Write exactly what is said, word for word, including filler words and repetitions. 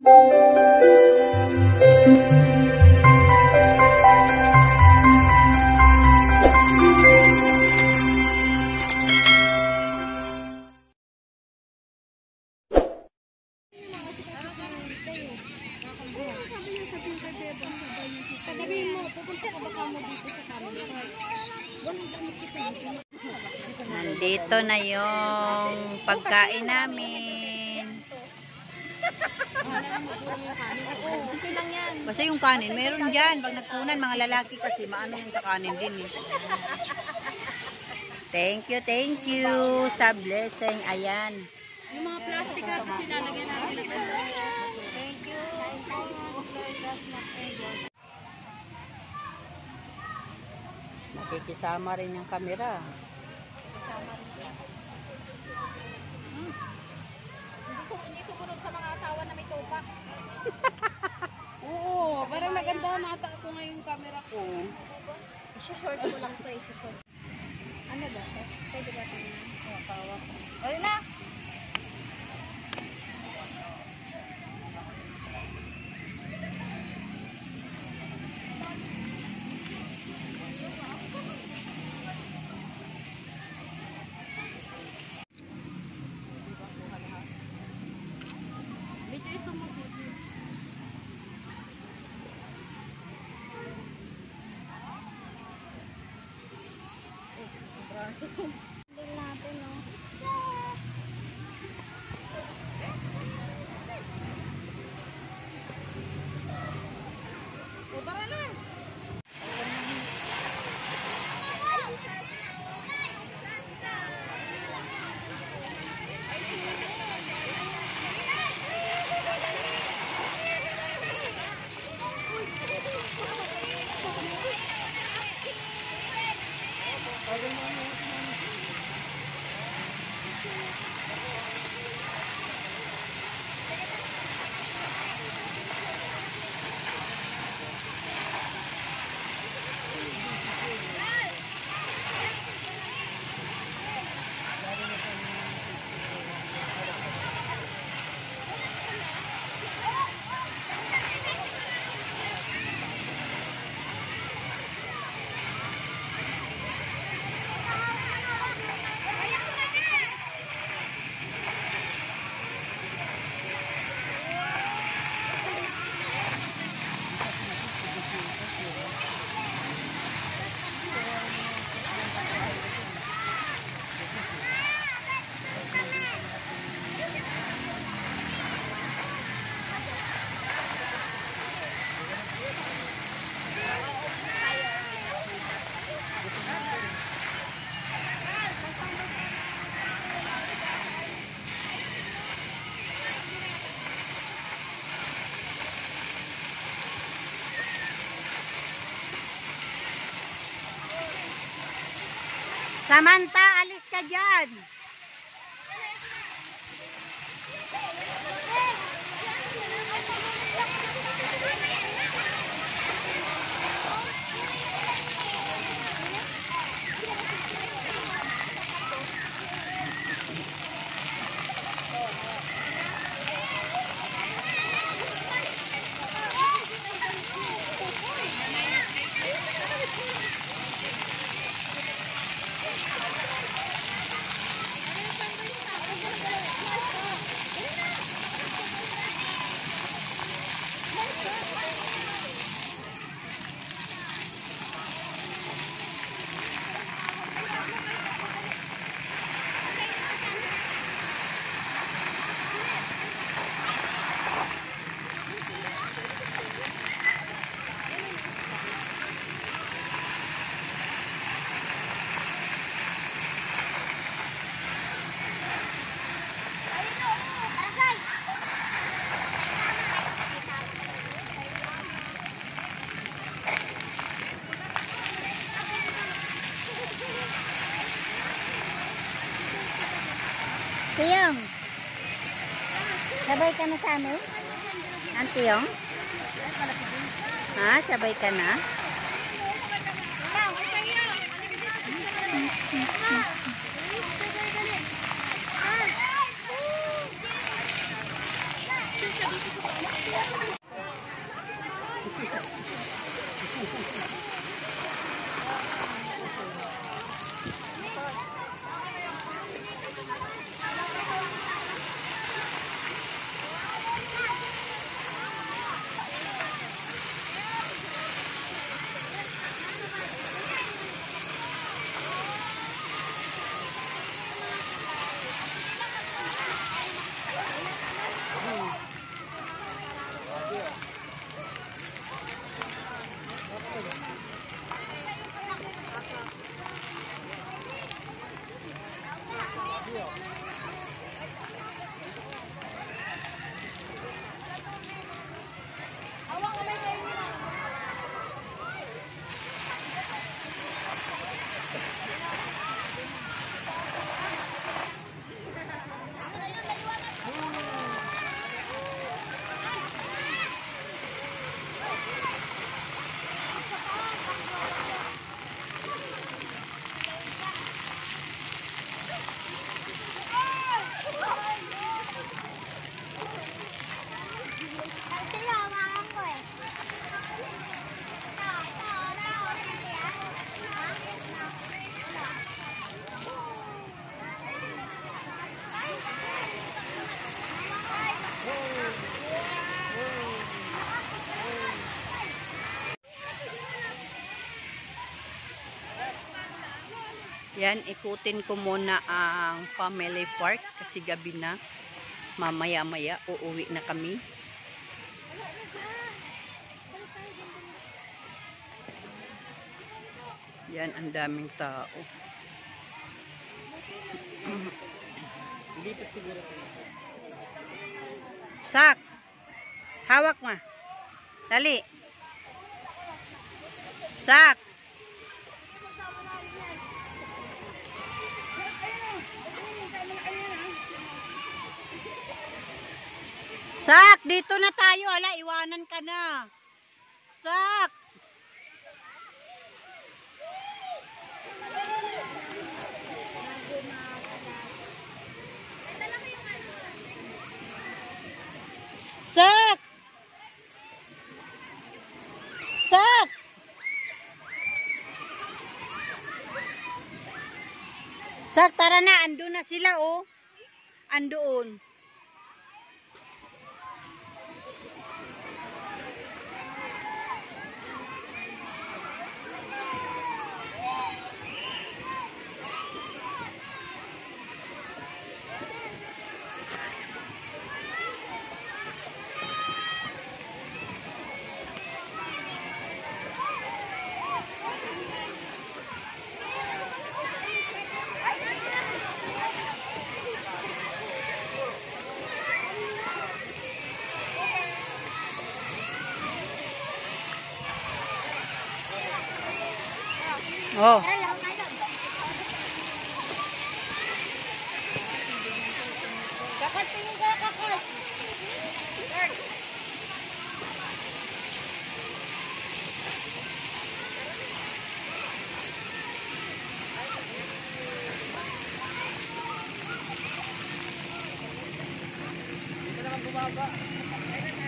Nandito na yung pagkain namin. Basta yung kanin, meron dyan. Pag nagkunan, mga lalaki kasi, maano yung sa kanin din eh. Thank you, thank you sa blessing. Ayan. Yung mga plastic na kasi lalagyan natin. Thank you. Nakikisama rin yung camera. Hmm. Hindi sumunod sa mga asawa na may tupa. Oo, parang nagandahan ata ako ngayong camera ko. I-short ko lang ito. I-short. Ano ba? Pwede ba ito? Wakawa ko. Ayun na. Hindi natin, no? O, tara na! Samantha, alis ka dyan. Tiyong, sabay ka na sa amin? Antiyong? Ha? Sabay ka na? Sabi ko Yan, ikutin ko muna ang family park kasi gabi na. Mamaya-maya, uuwi na kami. Yan, ang daming tao. Sak! Hawak ma. Dali. Sak! Sak! Dito na tayo. Ala, iwanan ka na. Sak! Sak! Sak! Sak, tara na. Ando na sila, oh. Andoon. Oh. Kakot, tingin ka, kakot. Hindi ka naman bumaba.